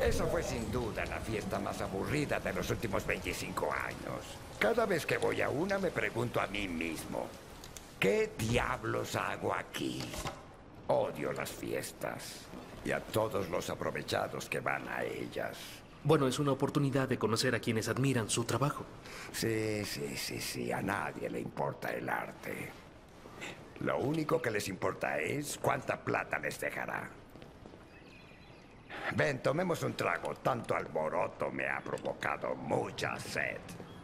Esa fue sin duda la fiesta más aburrida de los últimos 25 años. Cada vez que voy a una me pregunto a mí mismo, ¿qué diablos hago aquí? Odio las fiestas y a todos los aprovechados que van a ellas. Bueno, es una oportunidad de conocer a quienes admiran su trabajo. Sí, a nadie le importa el arte. Lo único que les importa es cuánta plata les dejará. Ven, tomemos un trago. Tanto alboroto me ha provocado mucha sed.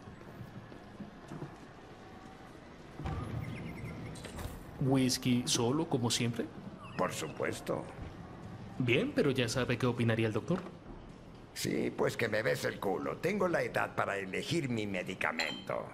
¿Whisky solo, como siempre? Por supuesto. Bien, pero ya sabe qué opinaría el doctor. Sí, pues que me ves el culo. Tengo la edad para elegir mi medicamento.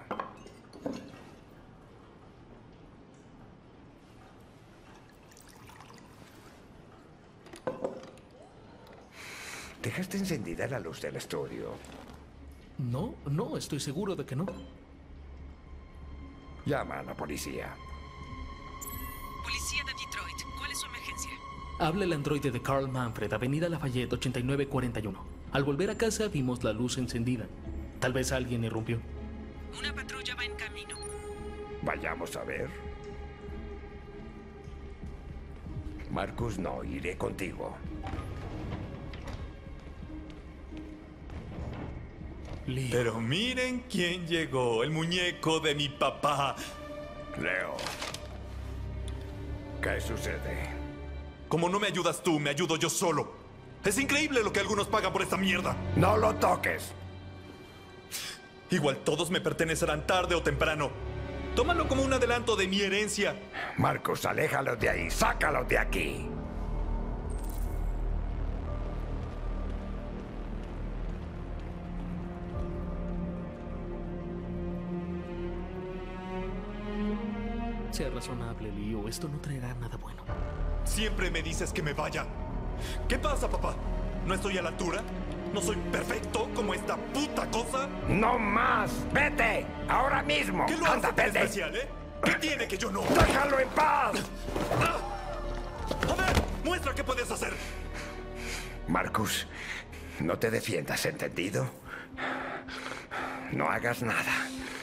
¿Dejaste encendida la luz del estudio? No, estoy seguro de que no. Llama a la policía. Policía de Detroit, ¿cuál es su emergencia? Habla el androide de Carl Manfred, Avenida Lafayette 8941. Al volver a casa vimos la luz encendida. Tal vez alguien irrumpió. Una patrulla va en camino. Vayamos a ver. Marcus, no, iré contigo. Leo. Pero miren quién llegó, el muñeco de mi papá. Leo. ¿Qué sucede? Como no me ayudas tú, me ayudo yo solo. Es increíble lo que algunos pagan por esta mierda. ¡No lo toques! Igual todos me pertenecerán tarde o temprano. Tómalo como un adelanto de mi herencia. Marcus, aléjalo de ahí, sácalo de aquí. Sea razonable, Leo. Esto no traerá nada bueno. Siempre me dices que me vaya. ¿Qué pasa, papá? ¿No estoy a la altura? ¿No soy perfecto como esta puta cosa? ¡No más! ¡Vete! ¡Ahora mismo! ¿Qué lo ¡Anda, hace tan vete! especial, eh? ¿Qué tiene que yo no? ¡Déjalo en paz! A ver, muestra qué puedes hacer. Marcus, no te defiendas, ¿entendido? No hagas nada.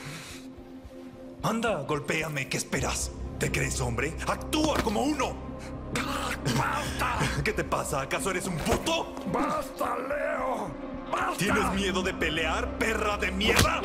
Anda, golpéame, ¿qué esperas? ¿Te crees hombre? ¡Actúa como uno! ¡Basta! ¿Qué te pasa? ¿Acaso eres un puto? ¡Basta, Leo! ¡Basta! ¿Tienes miedo de pelear, perra de mierda?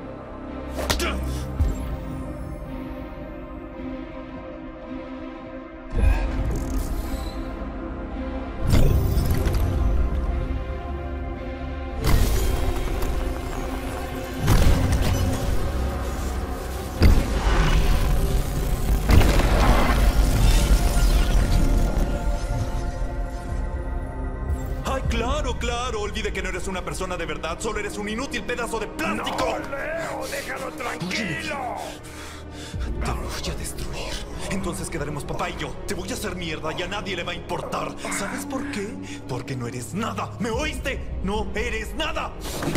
Claro, olvide que no eres una persona de verdad, solo eres un inútil pedazo de plástico. ¡No, Leo! ¡Déjalo tranquilo! Te voy a destruir. Entonces quedaremos papá y yo. Te voy a hacer mierda y a nadie le va a importar. ¿Sabes por qué? Porque no eres nada. ¿Me oíste? No eres nada.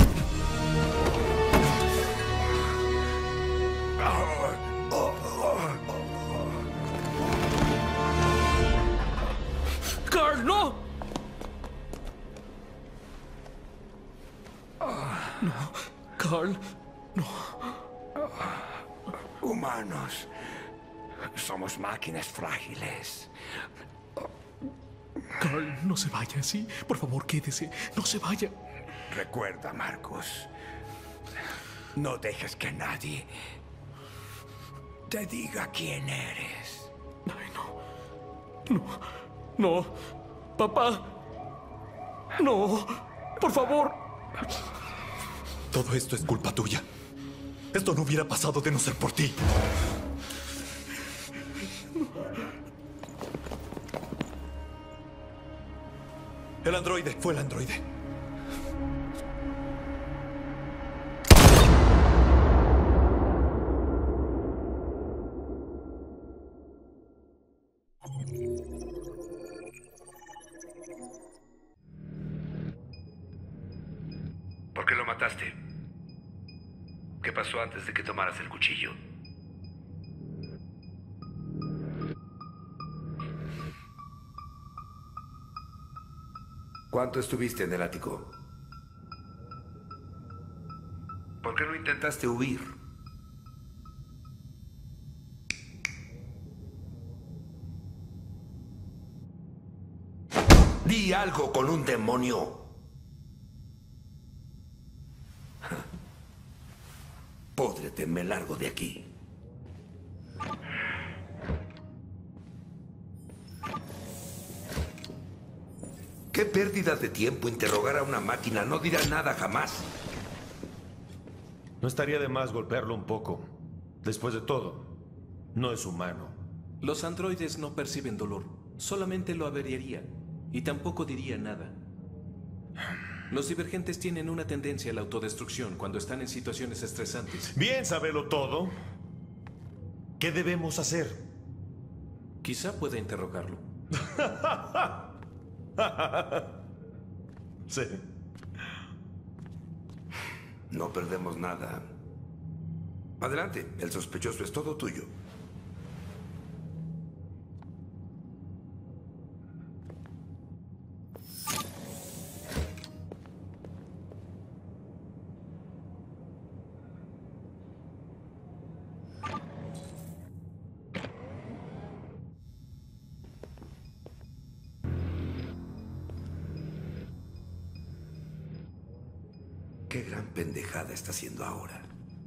¡Carl, no! No, Carl, no. Humanos, somos máquinas frágiles. Carl, no se vaya, ¿sí? Por favor, quédese. No se vaya. Recuerda, Marcus, no dejes que nadie te diga quién eres. Ay, no. No. Papá. No. Por favor. Todo esto es culpa tuya. Esto no hubiera pasado de no ser por ti. El androide, fue el androide. ¿Por qué lo mataste? ¿Qué pasó antes de que tomaras el cuchillo? ¿Cuánto estuviste en el ático? ¿Por qué no intentaste huir? Di algo con un demonio. Pódrete, me largo de aquí. Qué pérdida de tiempo interrogar a una máquina. No dirá nada jamás. No estaría de más golpearlo un poco. Después de todo, no es humano. Los androides no perciben dolor, solamente lo averiarían, y tampoco diría nada. Los divergentes tienen una tendencia a la autodestrucción cuando están en situaciones estresantes. Bien, sabelo todo. ¿Qué debemos hacer? Quizá pueda interrogarlo. Sí. No perdemos nada. Adelante, el sospechoso es todo tuyo. Qué gran pendejada está haciendo ahora.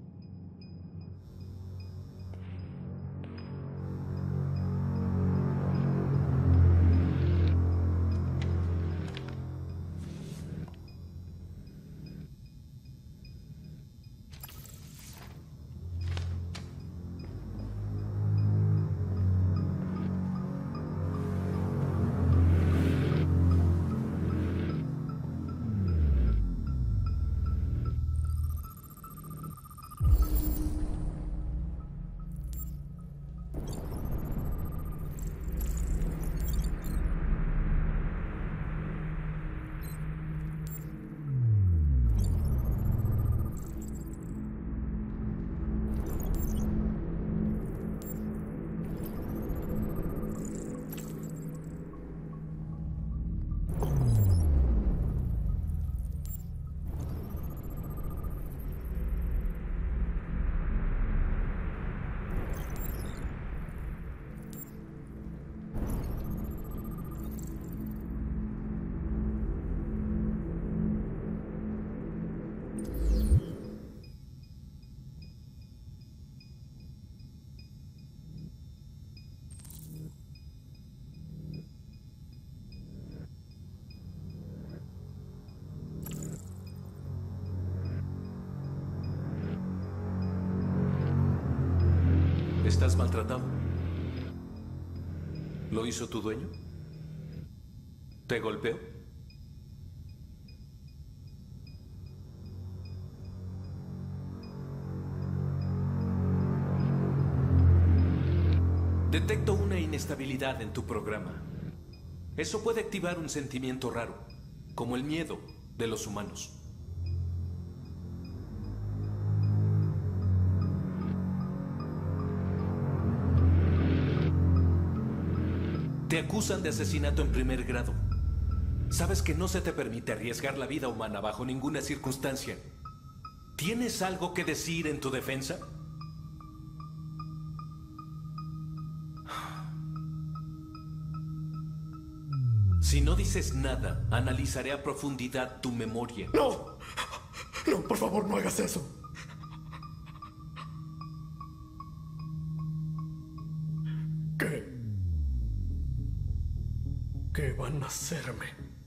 ¿Estás maltratado? ¿Lo hizo tu dueño? ¿Te golpeó? Detecto una inestabilidad en tu programa. Eso puede activar un sentimiento raro, como el miedo de los humanos. Te acusan de asesinato en primer grado. Sabes que no se te permite arriesgar la vida humana bajo ninguna circunstancia. ¿Tienes algo que decir en tu defensa? Si no dices nada, analizaré a profundidad tu memoria. No, no, por favor, no hagas eso. ¿Qué van a hacerme?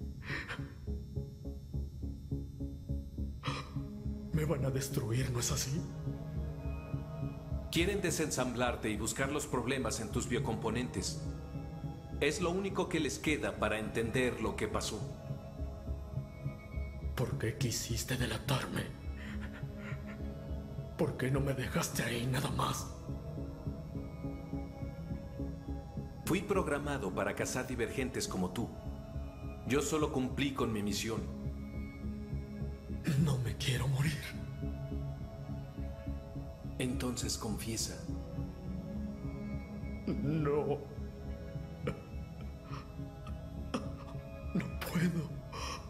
¿Me van a destruir, no es así? Quieren desensamblarte y buscar los problemas en tus biocomponentes. Es lo único que les queda para entender lo que pasó. ¿Por qué quisiste delatarme? ¿Por qué no me dejaste ahí nada más? Fui programado para cazar divergentes como tú. Yo solo cumplí con mi misión. No me quiero morir. Entonces confiesa. No. No puedo.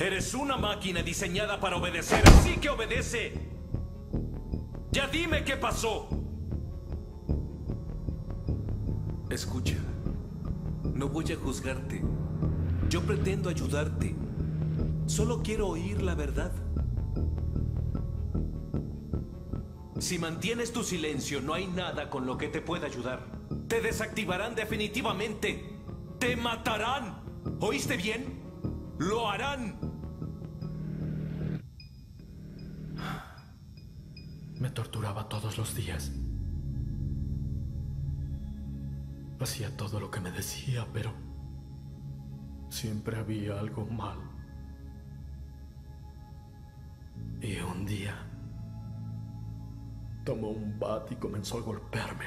Eres una máquina diseñada para obedecer, así que obedece. Ya dime qué pasó. Escucha, no voy a juzgarte. Yo pretendo ayudarte. Solo quiero oír la verdad. Si mantienes tu silencio, no hay nada con lo que te pueda ayudar. Te desactivarán definitivamente. ¡Te matarán! ¿Oíste bien? ¡Lo harán! Me torturaba todos los días. Hacía todo lo que me decía, pero siempre había algo mal. Y un día tomó un bat y comenzó a golpearme.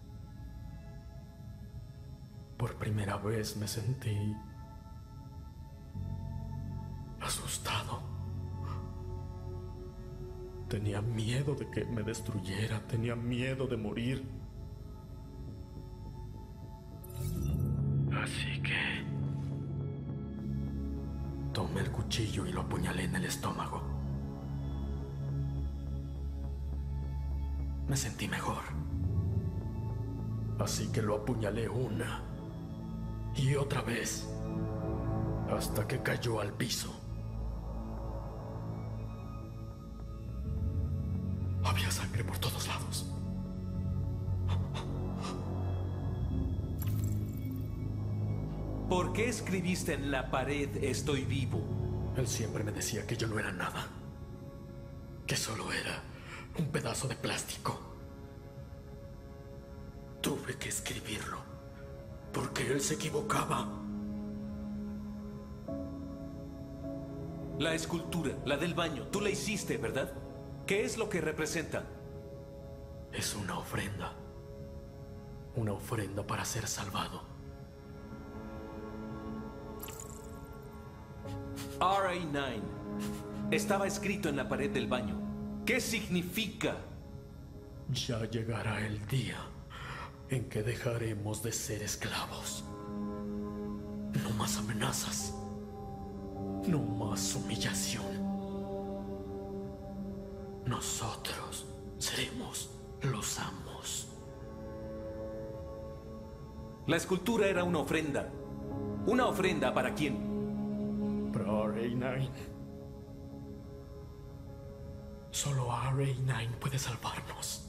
Por primera vez me sentí asustado. Tenía miedo de que me destruyera, tenía miedo de morir. Así que tomé el cuchillo y lo apuñalé en el estómago. Me sentí mejor. Así que lo apuñalé una y otra vez, hasta que cayó al piso. Había sangre por todos lados. ¿Por qué escribiste en la pared "Estoy vivo"? Él siempre me decía que yo no era nada, que solo era un pedazo de plástico. Tuve que escribirlo, porque él se equivocaba. La escultura, la del baño, tú la hiciste, ¿verdad? ¿Qué es lo que representa? Es una ofrenda. Una ofrenda para ser salvado. RA9. Estaba escrito en la pared del baño. ¿Qué significa? Ya llegará el día en que dejaremos de ser esclavos. No más amenazas. No más humillación. Nosotros seremos los amos. La escultura era una ofrenda. ¿Una ofrenda para quién? Para RA9. Solo RA9 puede salvarnos.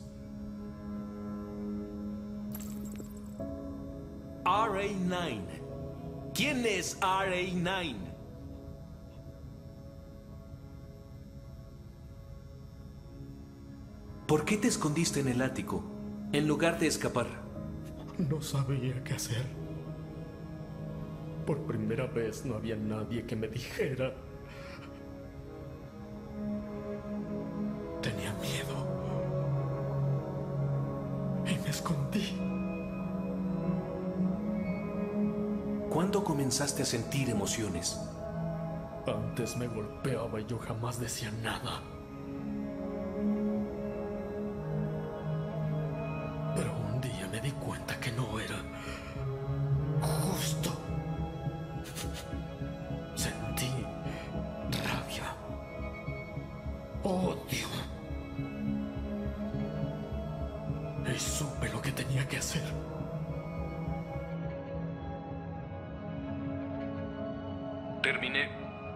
RA9. ¿Quién es RA9? ¿Por qué te escondiste en el ático en lugar de escapar? No sabía qué hacer. Por primera vez no había nadie que me dijera. Tenía miedo. Y me escondí. ¿Cuándo comenzaste a sentir emociones? Antes me golpeaba y yo jamás decía nada. Pero un día me di cuenta que no era justo. Sentí rabia, odio. Y supe lo que tenía que hacer. Terminé.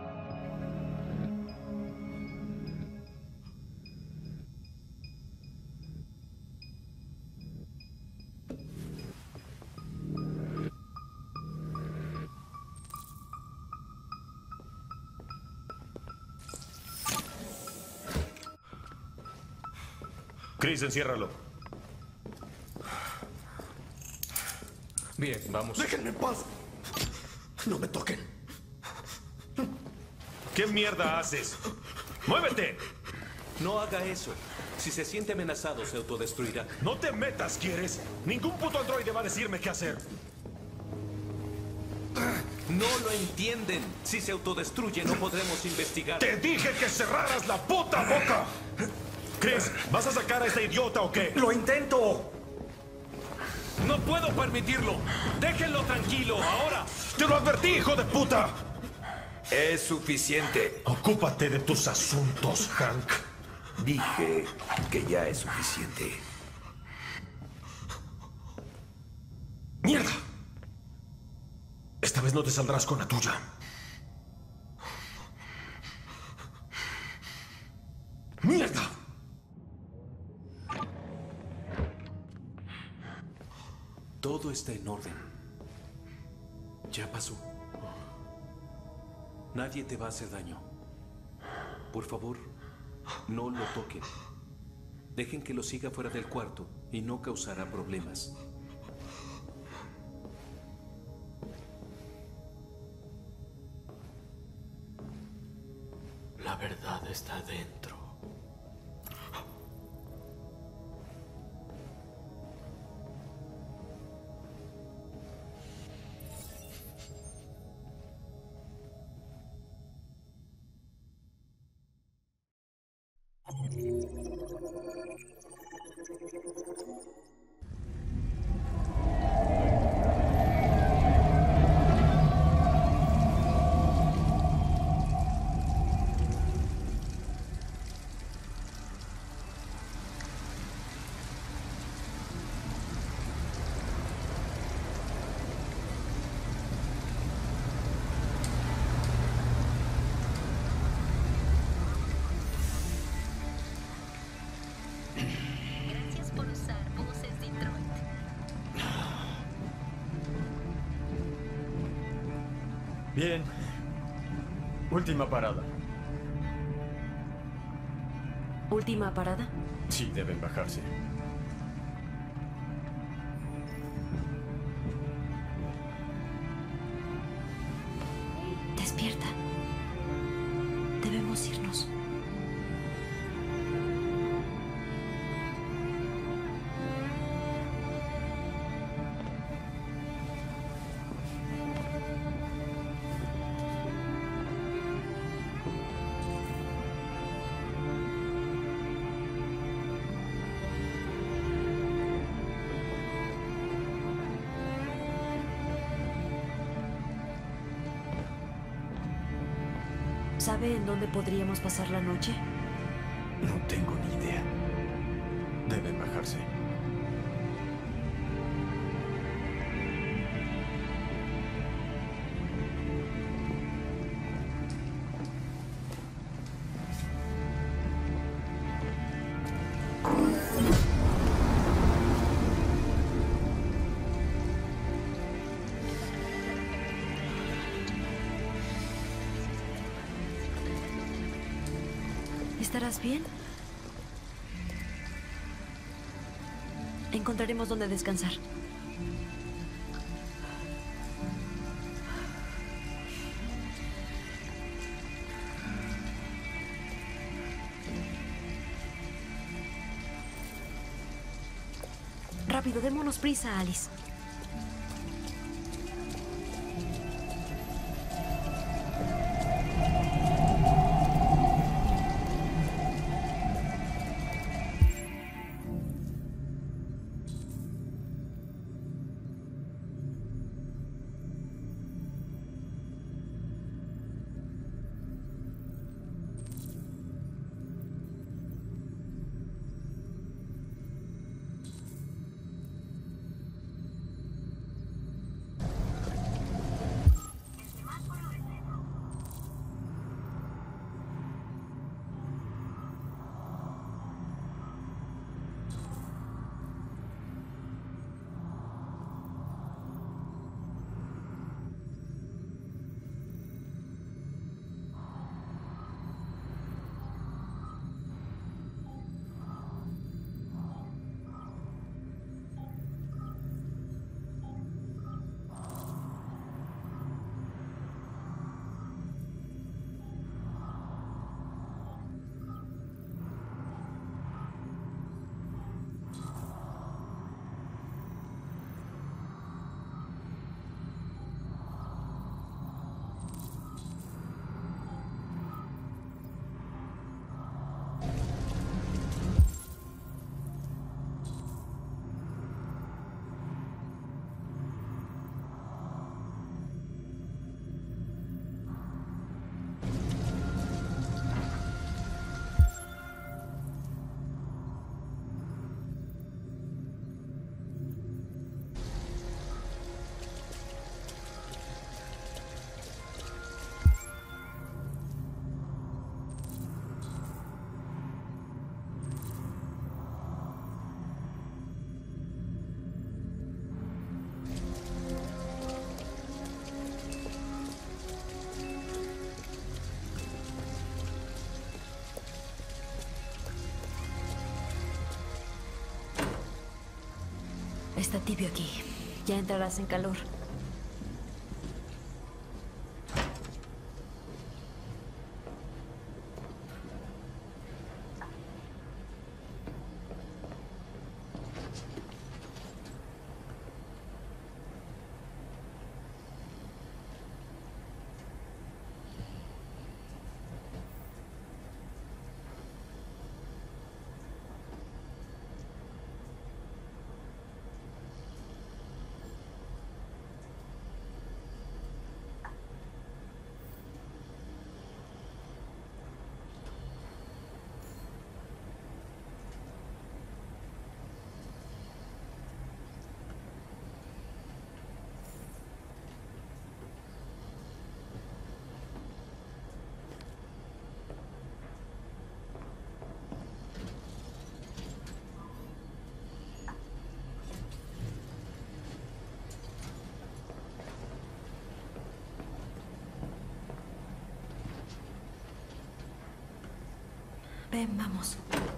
Chris, enciérralo. Bien, vamos. ¡Déjenme en paz! ¡No me toquen! ¿Qué mierda haces? ¡Muévete! No haga eso. Si se siente amenazado, se autodestruirá. No te metas, ¿quieres? Ningún puto androide va a decirme qué hacer. No lo entienden. Si se autodestruye, no podremos investigar. ¡Te dije que cerraras la puta boca! Chris, ¿vas a sacar a este idiota o qué? ¡Lo intento! ¡No puedo permitirlo! ¡Déjenlo tranquilo, ahora! ¡Te lo advertí, hijo de puta! Es suficiente. Ocúpate de tus asuntos, Hank. Dije que ya es suficiente. ¡Mierda! Esta vez no te saldrás con la tuya. ¡Mierda! Todo está en orden. Ya pasó. Nadie te va a hacer daño. Por favor, no lo toquen. Dejen que lo siga fuera del cuarto y no causará problemas. La verdad está dentro. Gracias por usar Voces Detroit. Bien. Última parada. ¿Última parada? Sí, deben bajarse. Despierta. Debemos irnos. ¿Sabe en dónde podríamos pasar la noche? No tengo ni idea. Deben bajarse. ¿Estarás bien? Encontraremos dónde descansar. Rápido, démonos prisa, Alice. Está tibio aquí. Ya entrarás en calor. Ven, vamos.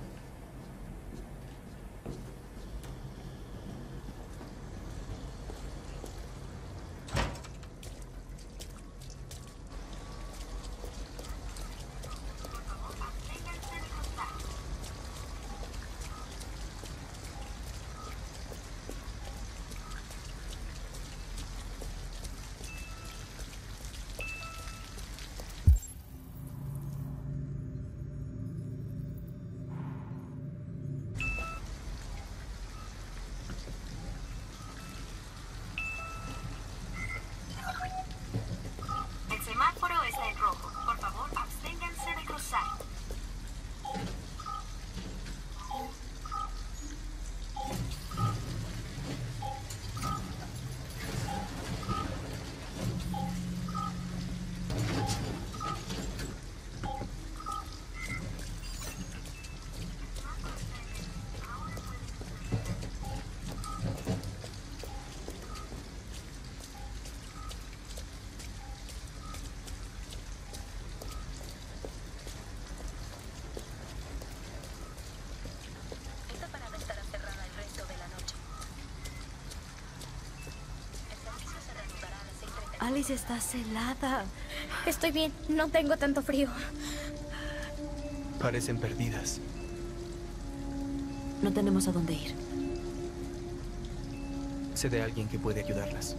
Alice, estás helada. Estoy bien, no tengo tanto frío. Parecen perdidas. No tenemos a dónde ir. Sé de alguien que puede ayudarlas.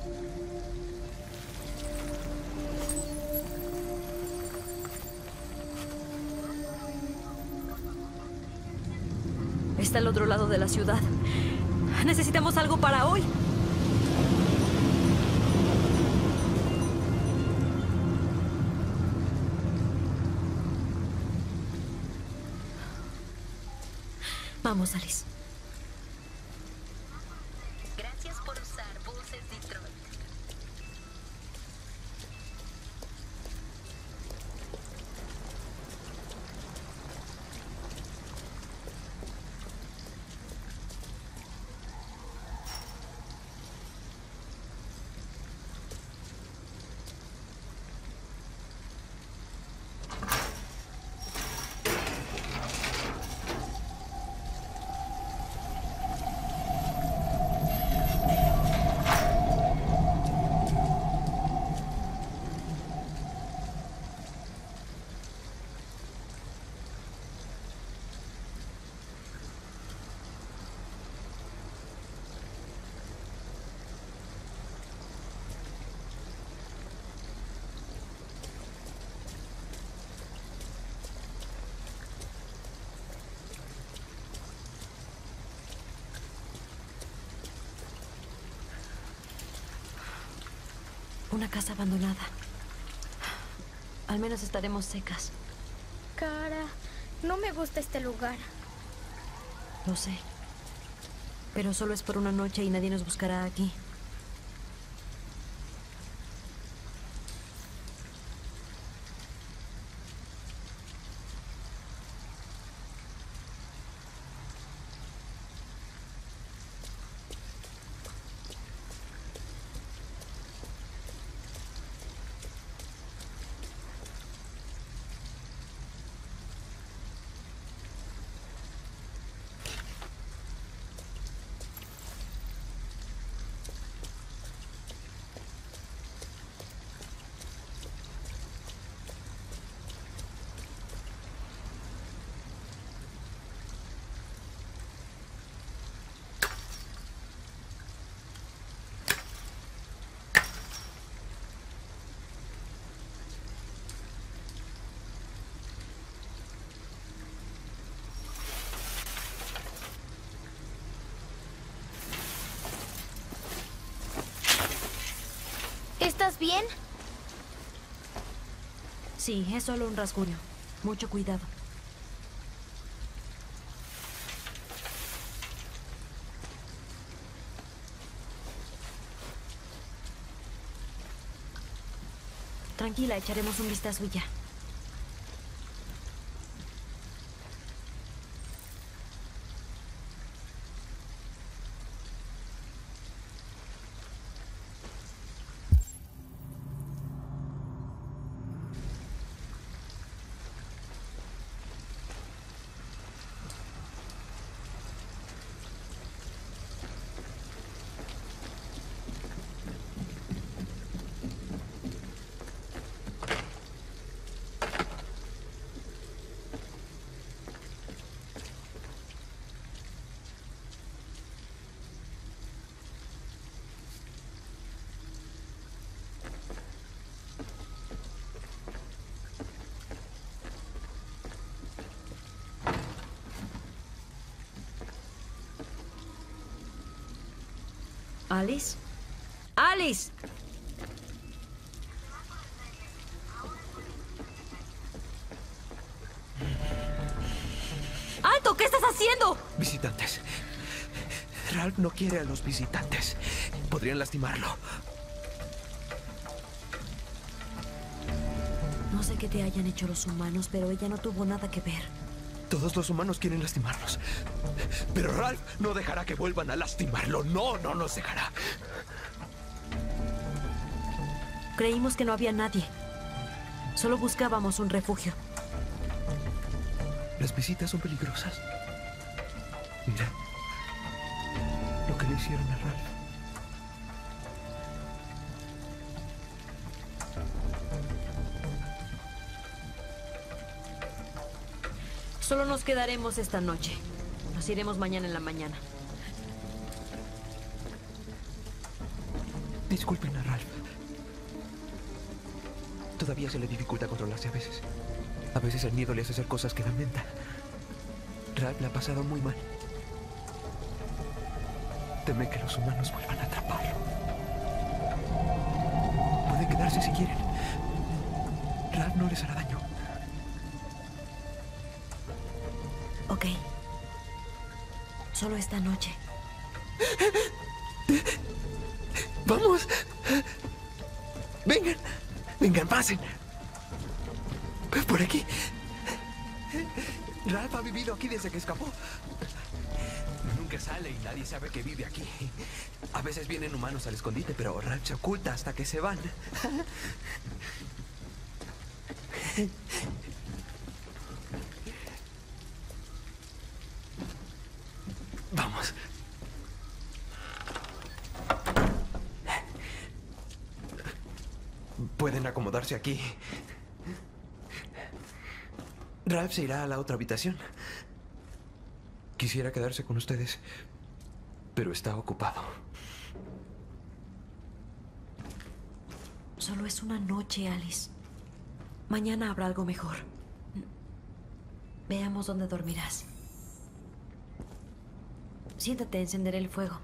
Está al otro lado de la ciudad. Necesitamos algo para hoy. Vamos, Alice. Gracias por usar buses Detroit. Una casa abandonada. Al menos estaremos secas. Cara, no me gusta este lugar. Lo sé. Pero solo es por una noche y nadie nos buscará aquí. ¿Estás bien? Sí, es solo un rasguño. Mucho cuidado. Tranquila, echaremos un vistazo y ya. ¿Alice? ¡Alice! ¡Alto! ¿Qué estás haciendo? Visitantes. Ralph no quiere a los visitantes. Podrían lastimarlo. No sé qué te hayan hecho los humanos, pero ella no tuvo nada que ver. Todos los humanos quieren lastimarlos. Pero Ralph no dejará que vuelvan a lastimarlo. No, no nos dejará. Creímos que no había nadie. Solo buscábamos un refugio. Las visitas son peligrosas. Mira lo que le hicieron a Ralph. Solo nos quedaremos esta noche. Nos iremos mañana en la mañana. Disculpen a Ralph. Todavía se le dificulta controlarse a veces. A veces el miedo le hace hacer cosas que dan venta. Ralph la ha pasado muy mal. Teme que los humanos vuelvan a atraparlo. Pueden quedarse si quieren. Ralph no les hará daño. Ok. Solo esta noche. ¡Vamos! ¡Vengan! ¡Vengan, pasen! Por aquí. Ralph ha vivido aquí desde que escapó. Nunca sale y nadie sabe que vive aquí. A veces vienen humanos al escondite, pero Ralph se oculta hasta que se van. Vamos. Pueden acomodarse aquí. Ralph se irá a la otra habitación. Quisiera quedarse con ustedes, pero está ocupado. Solo es una noche, Alice. Mañana habrá algo mejor. Veamos dónde dormirás. Siéntate, encenderé el fuego.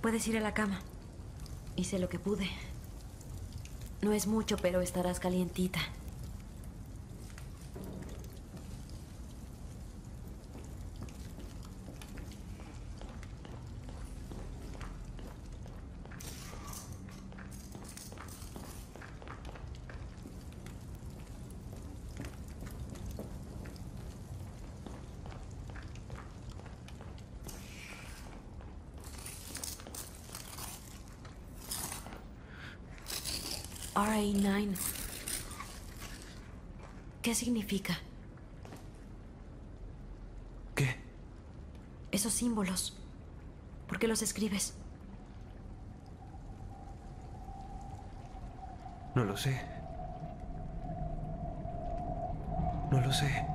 Puedes ir a la cama. Hice lo que pude. No es mucho, pero estarás calientita. RA9. ¿Qué significa? ¿Qué? Esos símbolos. ¿Por qué los escribes? No lo sé. No lo sé.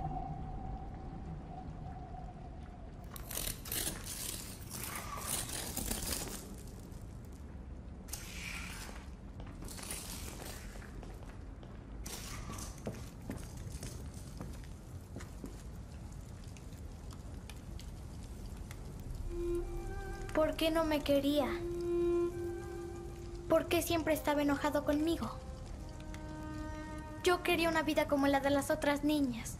¿Por qué no me quería? ¿Por qué siempre estaba enojado conmigo? Yo quería una vida como la de las otras niñas.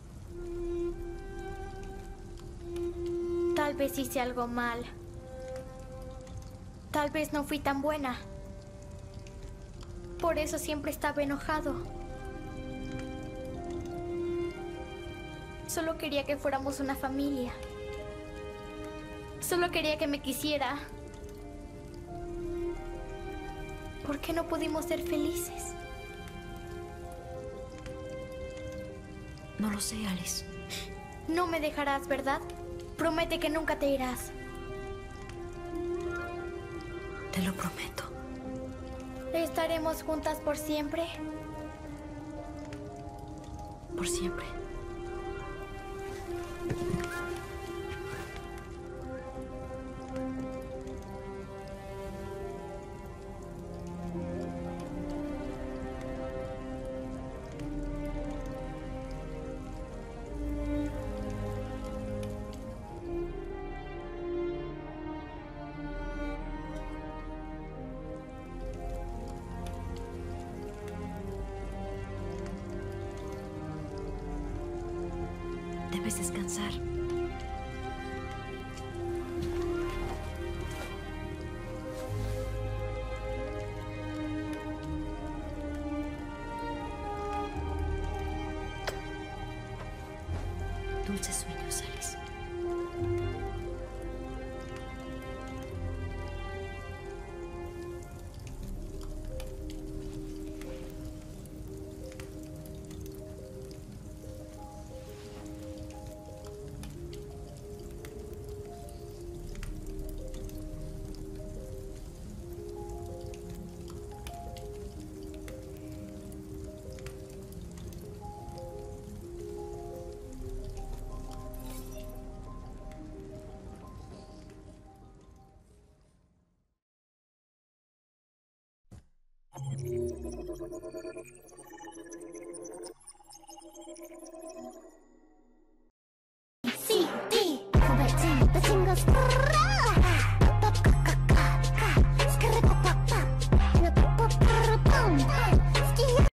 Tal vez hice algo mal. Tal vez no fui tan buena. Por eso siempre estaba enojado. Solo quería que fuéramos una familia. Solo quería que me quisiera. ¿Por qué no pudimos ser felices? No lo sé, Alice. No me dejarás, ¿verdad? Promete que nunca te irás. Te lo prometo. ¿Estaremos juntas por siempre? Por siempre. Debes descansar. Dulces sueños, Alice.